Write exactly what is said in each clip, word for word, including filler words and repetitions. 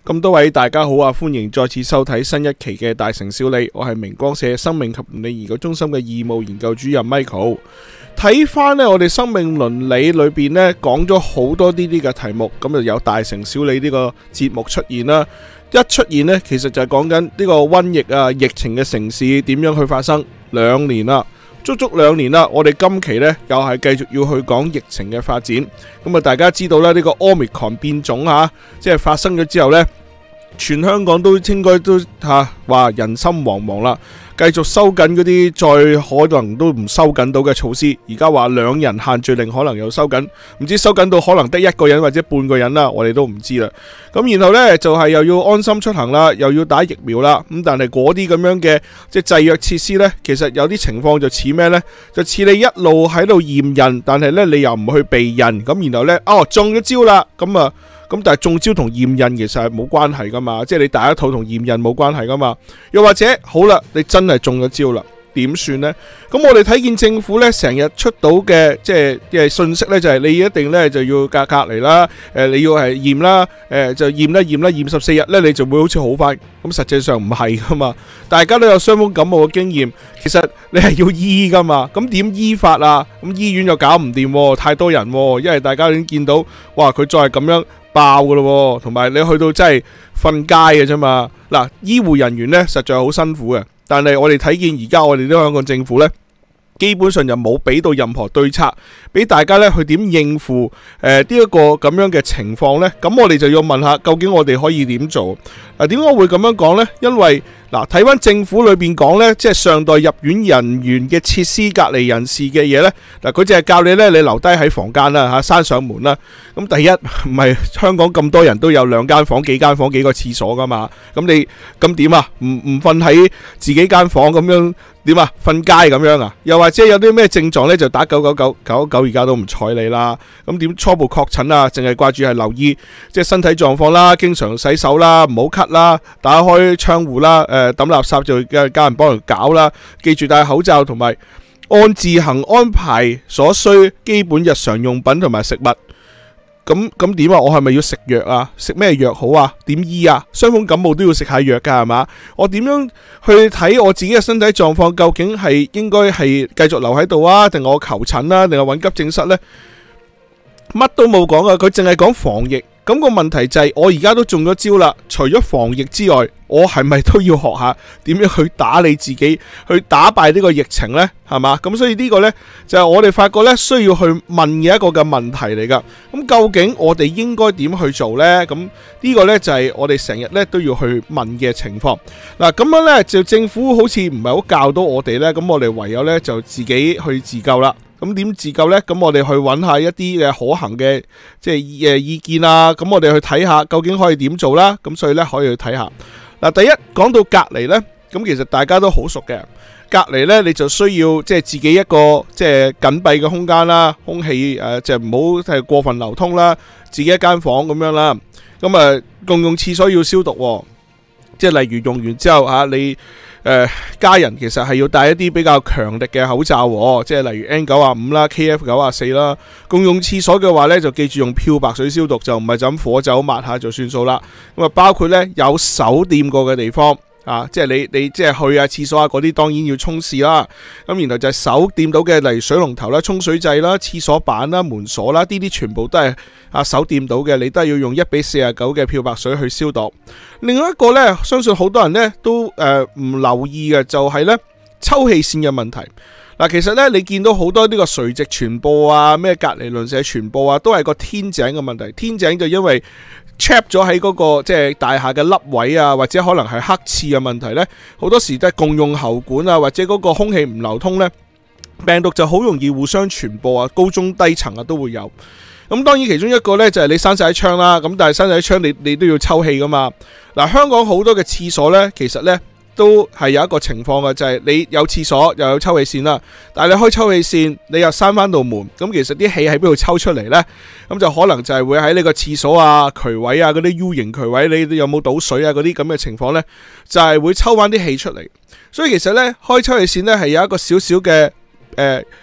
咁多位大家好啊，歡迎再次收睇新一期嘅大城小理，我係明光社生命及倫理研究中心嘅義務研究主任 Michael。睇翻呢，我哋生命倫理裏邊呢講咗好多呢啲嘅題目，咁就有大城小理呢個節目出現啦。一出現呢，其實就係講緊呢個瘟疫啊、疫情嘅城市點樣去發生。兩年啦，足足兩年啦，我哋今期呢又係繼續要去講疫情嘅發展。咁啊，大家知道啦，呢個 Omicron 變種吓，即係發生咗之後呢，全香港都應該都吓話人心惶惶啦，繼續收緊嗰啲再可能都唔收緊到嘅措施。而家話兩人限聚令可能又收緊，唔知收緊到可能得一個人或者半個人啦，我哋都唔知啦。咁然後呢，就係又要安心出行啦，又要打疫苗啦。咁但係嗰啲咁樣嘅即係制約設施呢，其實有啲情況就似咩呢？就似你一路喺度驗人，但係呢你又唔去避人，咁然後呢，哦中咗招啦，咁啊。咁但係中招同驗孕其實係冇關係噶嘛，即係你打一套同驗孕冇關係噶嘛。又或者好啦，你真係中咗招啦，點算呢？咁我哋睇見政府呢成日出到嘅即係嘅信息呢，就係你一定呢就要隔隔離啦，誒你要係驗啦，誒就驗啦驗啦驗十四日呢，你就會好似好翻。咁實際上唔係噶嘛，大家都有傷風感冒嘅經驗，其實你係要醫噶嘛。咁點醫法啊？咁醫院又搞唔掂，太多人，因為大家已經見到，哇佢再係咁樣爆噶咯，同埋你去到真係瞓街嘅啫嘛。嗱，醫護人員呢實在好辛苦嘅，但係我哋睇見而家我哋呢個香港政府呢，基本上就冇俾到任何對策俾大家呢去點應付誒呢一個咁樣嘅情況呢。咁我哋就要問下，究竟我哋可以點做？嗱，點解會咁樣講呢？因為嗱，睇翻政府裏邊講呢，即係上代入院人員嘅設施隔離人士嘅嘢呢。嗱，佢淨係教你呢，你留低喺房間啦嚇，閂上門啦。咁第一唔係香港咁多人都有兩間房、幾間房、幾個廁所噶嘛？咁你咁點啊？唔唔瞓喺自己間房咁樣點啊？瞓街咁樣啊？又或者有啲咩症狀呢？就打九九九九九，而家都唔睬你啦。咁點初步確診啊？淨係掛住係留意即係身體狀況啦，經常洗手啦，唔好咳啦，打開窗戶啦，誒抌垃圾就叫家人幫人搞啦，記住戴口罩，同埋按自行安排所需基本日常用品同埋食物。咁咁點啊？我係咪要食藥啊？食咩藥好啊？點醫啊？傷風感冒都要食下藥噶係嘛？我點樣去睇我自己嘅身體狀況？究竟係應該係繼續留喺度啊，定我求診啊，定係揾急症室呢？乜都冇講啊！佢淨係講防疫。咁個問題就係我而家都中咗招啦，除咗防疫之外，我係咪都要學下點樣去打你自己，去打敗呢個疫情呢？係嘛？咁所以呢個呢，就係我哋發覺呢需要去問嘅一個嘅問題嚟噶。咁究竟我哋應該點去做呢？咁呢個呢，就係我哋成日呢都要去問嘅情況。嗱，咁樣呢，就政府好似唔係好教到我哋呢，咁我哋唯有呢，就自己去自救啦。咁點自救呢？咁我哋去揾下一啲嘅可行嘅即係誒意見啊。咁我哋去睇下究竟可以點做啦。咁所以呢，可以去睇下。嗱，第一講到隔離呢，咁其實大家都好熟嘅。隔離呢，你就需要即係自己一個即係緊閉嘅空間啦，空氣誒就唔好係過分流通啦，自己一間房咁樣啦。咁啊，共用廁所要消毒喎，即係例如用完之後啊，你。誒、呃、家人其實係要戴一啲比較強力嘅口罩喎，即係例如 N 九十五 啦、K F 九十四 啦。共用廁所嘅話呢，就記住用漂白水消毒，就唔係就咁火酒抹下就算數啦。咁啊，包括呢有手掂過嘅地方啊，即係你你即係去啊廁所啊嗰啲，當然要沖廁啦。咁然後就係手掂到嘅，例如水龍頭啦、沖水掣啦、廁所板啦、門鎖啦，呢啲全部都係啊手掂到嘅，你都係要用一比四十九嘅漂白水去消毒。另外一個呢，相信好多人呢都誒唔、呃、留意嘅，就係呢抽氣扇嘅問題。嗱，其實呢，你見到好多呢個垂直傳播啊，咩隔離鄰舍傳播啊，都係個天井嘅問題。天井就因為 trap 咗喺嗰個即係大廈嘅凹位啊，或者可能係黑廁嘅問題呢，好多時都係共用喉管啊，或者嗰個空氣唔流通呢，病毒就好容易互相傳播啊，高中低層啊都會有。咁當然其中一個呢，就係你閂晒窗啦，咁但係閂晒窗你你都要抽氣噶嘛。嗱，香港好多嘅廁所呢，其實呢都係有一個情況嘅，就係你有廁所又有抽氣扇啦，但係你開抽氣扇你又閂翻道門，咁其實啲氣喺邊度抽出嚟呢？咁就可能就係會喺呢個廁所啊、渠位啊嗰啲 U 型渠位，你有冇倒水啊嗰啲咁嘅情況呢，就係會抽翻啲氣出嚟。所以其實呢，開抽氣扇呢係有一個少少嘅誒。誒、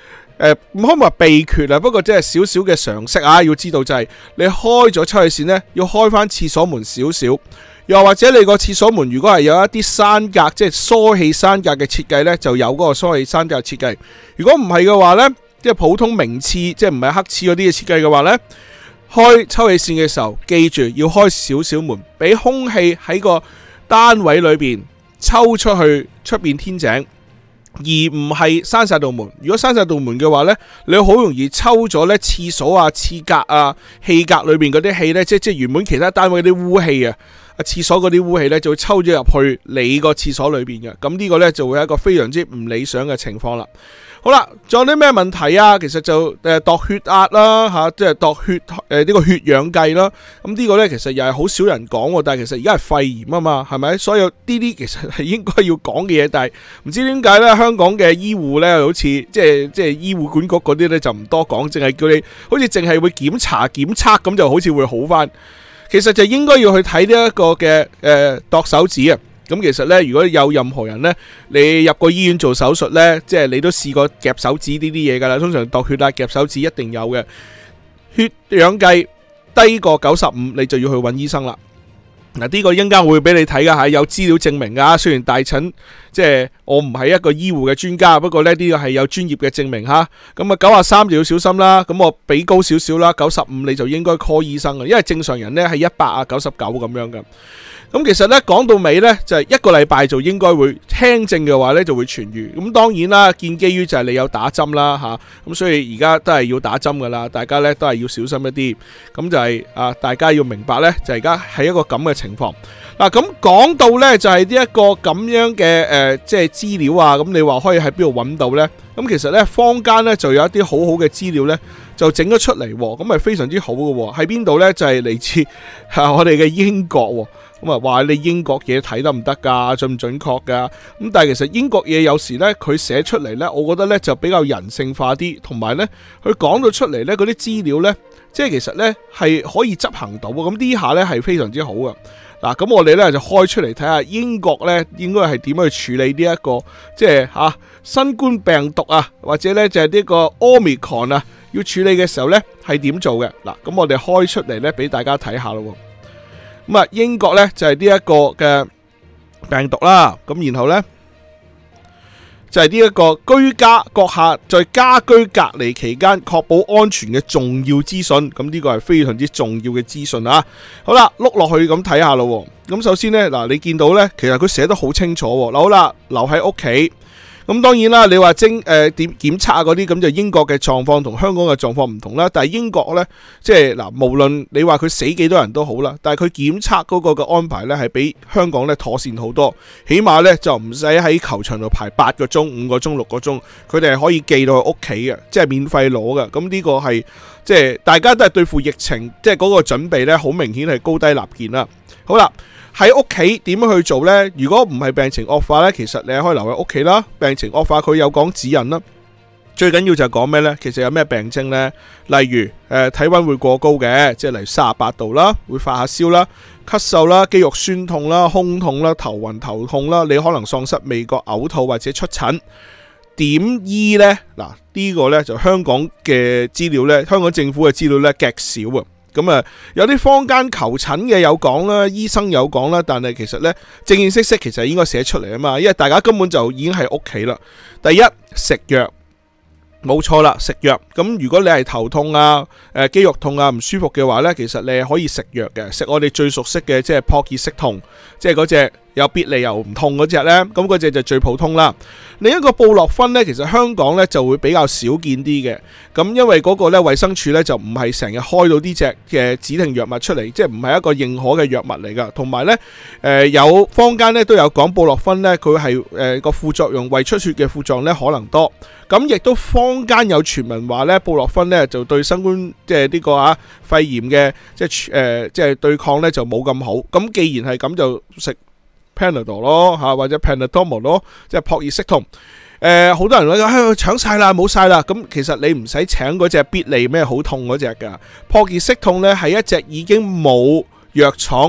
誒唔可以話秘訣啊，不過即係少少嘅常識啊，要知道就係你開咗抽氣扇呢，要開翻廁所門少少，又或者你個廁所門如果係有一啲山格，即係疏氣山格嘅設計呢，就有嗰個疏氣山格設計。如果唔係嘅話呢，即係普通明廁，即係唔係黑廁嗰啲嘅設計嘅話呢，開抽氣扇嘅時候，記住要開少少門，俾空氣喺個單位裏邊抽出去出邊天井，而唔係閂晒道門。如果閂晒道門嘅話呢，你好容易抽咗呢廁所啊、廁格啊、氣格裏面嗰啲氣呢，即係即係原本其他單位嗰啲污氣啊，啊廁所嗰啲污氣呢，就會抽咗入去你個廁所裏邊嘅。咁呢個呢，就會係一個非常之唔理想嘅情況啦。好啦，仲有啲咩問題啊？其實就誒度血壓啦，吓、啊、即係度血誒呢、呃這個血氧計啦。咁呢個呢，其實又係好少人講，但係其實而家係肺炎啊嘛，係咪？所以呢啲其實係應該要講嘅嘢，但係唔知點解呢，香港嘅醫護呢，好似即係即係醫護管局嗰啲呢，就唔多講，淨係叫你好似淨係會檢查檢測咁，就好似會好翻。其實就應該要去睇呢一個嘅誒度手指啊。咁其實咧，如果有任何人咧，你入過醫院做手術咧，即係你都試過夾手指呢啲嘢噶啦。通常度血壓夾手指一定有嘅，血氧計低過九十五，你就要去揾醫生啦。嗱，呢個一陣間會俾你睇噶吓，有資料證明噶。雖然大診即係我唔係一個醫護嘅專家，不過咧呢個係有專業嘅證明吓。咁啊，九啊三就要小心啦。咁我俾高少少啦，九十五你就應該 call 醫生啦，因為正常人咧係一百啊九十九咁樣噶。咁其實咧講到尾咧，就係一個禮拜就應該會輕症嘅話咧就會痊愈。咁當然啦，建基於就係你有打針啦吓，咁所以而家都係要打針噶啦，大家咧都係要小心一啲。咁就係啊，大家要明白咧，就而家係一個咁嘅情況。嗱，咁講到咧就係呢一個咁樣嘅誒，即係資料啊。咁你話可以喺邊度揾到咧？咁其實咧坊間咧就有一啲好好嘅資料咧，就整咗出嚟，咁係非常之好嘅。喺邊度咧？就係嚟自啊我哋嘅英國。咁啊，話你英國嘢睇得唔得噶，準唔準確噶？咁但係其實英國嘢有時咧，佢寫出嚟咧，我覺得咧就比較人性化啲，同埋咧佢講到出嚟咧嗰啲資料咧，即係其實咧係可以執行到。咁呢下咧係非常之好嘅。嗱，咁我哋咧就開出嚟睇下英國咧應該係點樣去處理呢、這、一個即係吓、啊、新冠病毒啊，或者咧就係呢個 Omicron 啊，要處理嘅時候咧係點做嘅？嗱，咁我哋開出嚟咧俾大家睇下咯。咁啊，英國咧就係呢一個嘅病毒啦，咁然後咧就係呢一個居家閣下在家居隔離期間確保安全嘅重要資訊，咁呢個係非常之重要嘅資訊啊！好啦，碌落去咁睇下咯。咁首先咧，嗱你見到咧，其實佢寫得好清楚。嗱好啦，留喺屋企。咁當然啦，你話精誒點檢測啊嗰啲，咁就英國嘅狀況同香港嘅狀況唔同啦。但係英國呢，即係嗱，無論你話佢死幾多人都好啦，但係佢檢測嗰個嘅安排呢，係比香港呢妥善好多。起碼呢，就唔使喺球場度排八個鐘、五個鐘、六個鐘，佢哋係可以寄到去屋企嘅，即係免費攞嘅。咁呢個係即係大家都係對付疫情，即係嗰個準備呢，好明顯係高低立見啦。好啦。喺屋企點樣去做呢？如果唔係病情惡化呢，其實你可以留喺屋企啦。病情惡化佢有講指引啦。最緊要就係講咩呢？其實有咩病徵呢？例如誒、呃、體溫會過高嘅，即係例如三十八度啦，會發下燒啦、咳嗽啦、肌肉酸痛啦、胸痛啦、頭暈頭痛啦，你可能喪失味覺、嘔吐或者出疹。點醫呢？嗱，呢個呢就香港嘅資料呢，香港政府嘅資料呢，極少啊。咁啊，有啲坊間求診嘅有講啦，醫生有講啦，但係其實呢，正正式式其實應該寫出嚟啊嘛，因為大家根本就已經喺屋企啦。第一，食藥，冇錯啦，食藥。咁如果你係頭痛啊、誒肌肉痛啊唔舒服嘅話呢，其實你係可以食藥嘅，食我哋最熟悉嘅即係撲熱息痛，即係嗰隻有必理由唔痛嗰隻呢，咁嗰隻就最普通啦。另一個布洛芬呢，其實香港呢就會比較少見啲嘅。咁因為嗰個呢衛生署呢就唔係成日開到呢隻嘅指定藥物出嚟，即係唔係一個認可嘅藥物嚟噶。同埋呢，誒、呃、有坊間呢都有講布洛芬呢，佢係誒個副作用胃出血嘅副作用呢可能多。咁亦都坊間有傳聞話呢，布洛芬呢就對新冠即係呢個啊肺炎嘅即係誒即係對抗呢就冇咁好。咁既然係咁，就食 Panadol 咯嚇，或者 Panadol 咯，即係撲熱息痛。誒、呃，好多人話誒搶晒啦，冇晒啦。咁其實你唔使請嗰隻必利咩好痛嗰隻㗎。撲熱息痛咧係一隻已經冇藥廠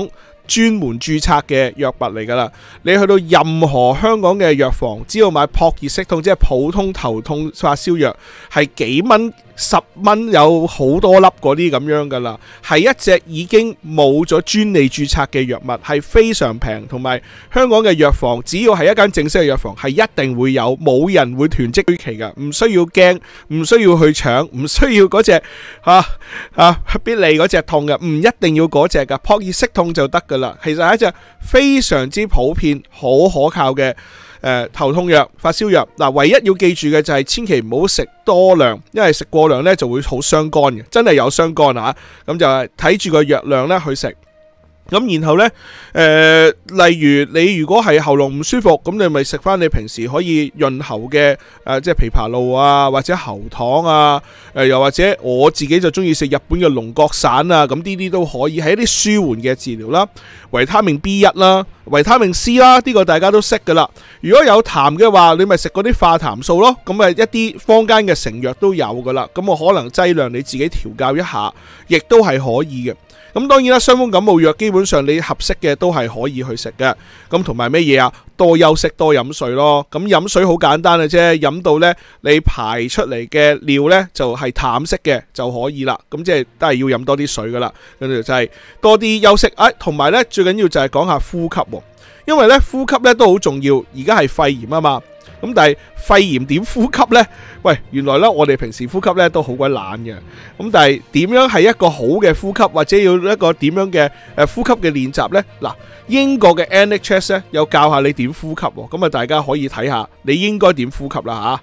專門註冊嘅藥物嚟噶啦。你去到任何香港嘅藥房，只要買撲熱息痛，即係普通頭痛發燒藥，係幾蚊、十蚊有好多粒嗰啲咁樣噶啦，係一隻已經冇咗專利註冊嘅藥物，係非常平，同埋香港嘅藥房只要係一間正式嘅藥房，係一定會有，冇人會囤積居奇噶，唔需要驚，唔需要去搶，唔需要嗰隻吓吓必利嗰隻痛嘅，唔一定要嗰隻噶，撲熱息痛就得噶啦。其實係一隻非常之普遍、好可靠嘅誒、呃、頭痛藥、發燒藥。嗱，唯一要記住嘅就係千祈唔好食多量，因為食過量呢就會好傷肝嘅，真係有傷肝啊！咁就係睇住個藥量咧去食。咁然後呢，誒、呃，例如你如果係喉嚨唔舒服，咁你咪食翻你平時可以潤喉嘅誒、呃，即係枇杷露啊，或者喉糖啊，誒、呃，又或者我自己就中意食日本嘅龍角散啊，咁呢啲都可以係一啲舒緩嘅治療啦。維他命 B 一 啦，維他命 C 啦，呢、這個大家都識噶啦。如果有痰嘅話，你咪食嗰啲化痰素咯。咁啊，一啲坊間嘅成藥都有噶啦。咁我可能劑量你自己調教一下，亦都係可以嘅。咁當然啦，傷風感冒藥基本上你合適嘅都係可以去食嘅。咁同埋咩嘢啊？多休息，多飲水咯。咁飲水好簡單嘅啫，飲到呢你排出嚟嘅尿呢就係淡色嘅就可以啦。咁即係都係要飲多啲水噶啦。跟住就係多啲休息。誒，同埋呢最緊要就係講下呼吸，因為呢呼吸呢都好重要。而家係肺炎啊嘛。咁但係肺炎點呼吸呢？喂，原來呢我哋平時呼吸呢都好鬼懶嘅。咁但係點樣係一個好嘅呼吸，或者要一個點樣嘅誒呼吸嘅練習呢？嗱，英國嘅 N H S 呢有教下你點呼吸，咁啊大家可以睇下你應該點呼吸啦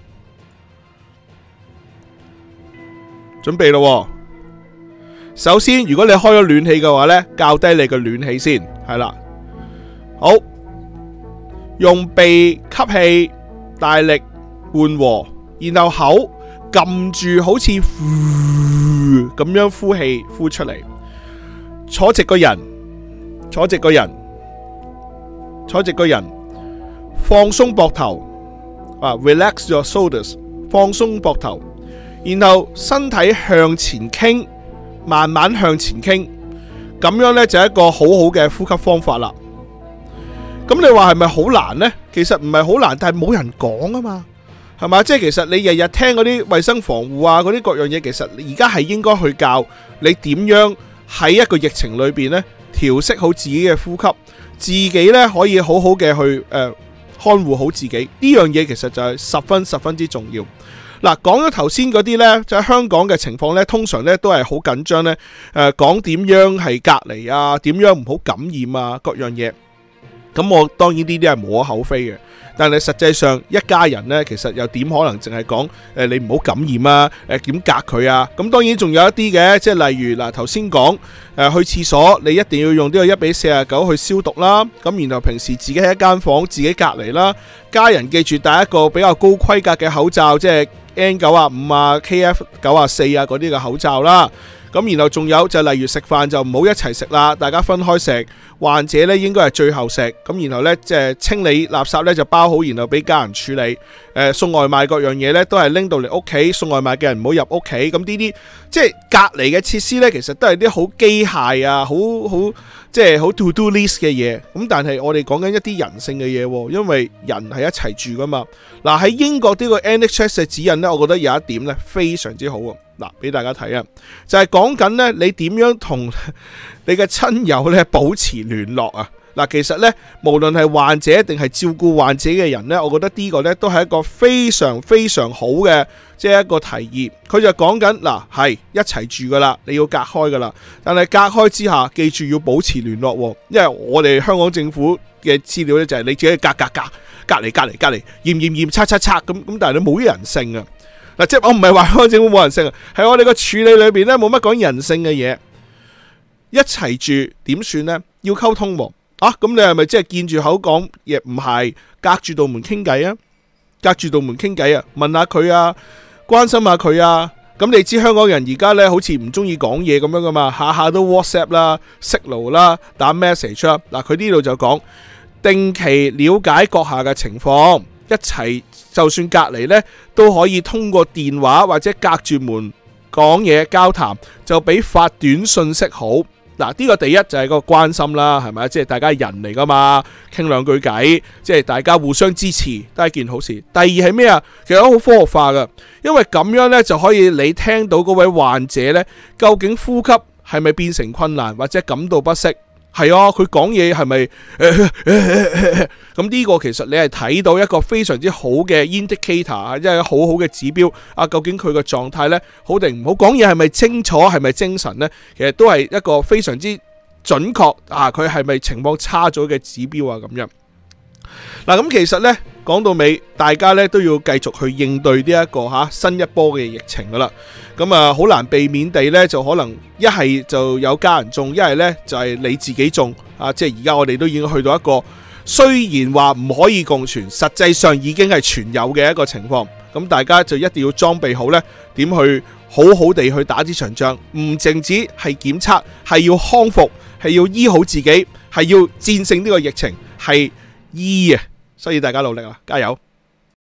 吓。準備咯。首先，如果你開咗暖氣嘅話呢，校低你個暖氣先，係啦。好，用鼻吸氣，大力緩和，然後口撳住，好似呼咁樣呼氣呼出嚟。坐直個人，坐直個人，坐直個人，放鬆膊頭啊 ，relax your shoulders， 放鬆膊頭，然後身體向前傾，慢慢向前傾，咁樣呢，就係一個好好嘅呼吸方法啦。咁你話係咪好難呢？其實唔係好難，但係冇人講啊嘛，係嘛？即係其實你日日聽嗰啲衛生防護啊，嗰啲各樣嘢，其實而家係應該去教你點樣喺一個疫情裏邊呢調適好自己嘅呼吸，自己呢可以好好嘅去誒、呃、看護好自己。呢樣嘢其實就係十分十分之重要。嗱，講咗頭先嗰啲呢，就喺香港嘅情況呢，通常呢都係好緊張呢。誒、呃，講點樣係隔離啊，點樣唔好感染啊，各樣嘢。咁我當然呢啲係無可厚非嘅，但係實際上一家人呢，其實又點可能淨係講誒你唔好感染啊，誒點隔佢啊？咁當然仲有一啲嘅，即係例如嗱頭先講誒去廁所，你一定要用呢個一比四十九去消毒啦。咁然後平時自己喺一間房自己隔離啦，家人記住戴一個比較高規格嘅口罩，即係 N 九十五啊、K F 九十四啊嗰啲嘅口罩啦。咁然後仲有就例如食飯就唔好一齊食啦，大家分開食。患者咧應該係最後食，咁然後咧即係清理垃圾咧就包好，然後俾家人處理。誒、呃、送外賣各樣嘢咧都係拎到嚟屋企，送外賣嘅人唔好入屋企。咁呢啲即係隔離嘅設施咧，其實都係啲好機械啊，好好即係好 to do list 嘅嘢。咁但係我哋講緊一啲人性嘅嘢，因為人係一齊住噶嘛。嗱喺英國呢個 N H S 嘅指引咧，我覺得有一點咧非常之好啊。嗱，俾大家睇啊，就係講緊咧你點樣同你嘅親友咧保持聯絡啊。嗱，其實咧無論係患者定係照顧患者嘅人咧，我覺得呢個咧都係一個非常非常好嘅即係一個提議。佢就講緊嗱係一齊住噶啦，你要隔開噶啦，但係隔開之下，記住要保持聯絡，因為我哋香港政府嘅資料咧就係你自己隔隔隔隔離隔離隔離驗驗驗測測測咁咁，但係你冇人性啊。嗱，即係我唔係話香港政府冇人性啊，係我哋個處理裏邊咧冇乜講人性嘅嘢。一齊住點算呢？要溝通喎。啊，咁你係咪即係見住口講？亦唔係，隔住道門傾偈啊，隔住道門傾偈啊，問下佢啊，關心下佢啊。咁你知香港人而家咧好似唔中意講嘢咁樣噶嘛，下下都 WhatsApp 啦、Signal 啦、打 message 啦。嗱，佢呢度就講定期了解閣下嘅情況。一齊就算隔離呢，都可以通過電話或者隔住門講嘢交談，就比發短信息好。 嗱，呢個第一就係個關心啦，係咪？即係大家人嚟噶嘛，傾兩句偈，即係大家互相支持，都係一件好事。第二係咩啊？其實好科學化噶，因為咁樣呢，就可以你聽到嗰位患者呢，究竟呼吸係咪變成困難，或者感到不適？係啊，佢講嘢係咪？咁呢個其實你係睇到一個非常之好嘅 indicator，即係好好嘅指標。啊，究竟佢個狀態呢，好定唔好？講嘢係咪清楚？係咪精神呢？其實都係一個非常之準確啊！佢係咪情況差咗嘅指標啊？咁樣嗱，咁其實呢，講到尾，大家呢都要繼續去應對呢一個吓新一波嘅疫情噶啦。咁啊，好難避免地呢，就可能一係就有家人中，一係呢就係你自己中啊！即係而家我哋都已經去到一個雖然話唔可以共存，實際上已經係存有嘅一個情況。咁大家就一定要裝備好呢，點去好好地去打呢場仗，唔淨止係檢測，係要康復，係要醫好自己，係要戰勝呢個疫情，係醫啊！所以大家努力啊，加油！